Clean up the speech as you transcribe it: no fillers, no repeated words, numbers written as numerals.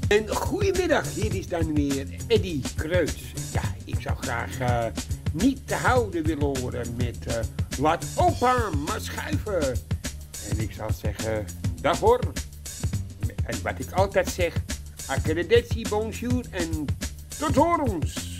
En goedemiddag, hier is dan weer Eddy Kreuz. Ja, ik zou graag niet te houden willen horen met laat opa maar schuiven. En ik zou zeggen, dag hoor. En wat ik altijd zeg, arrivederci, bonjour en tot horens.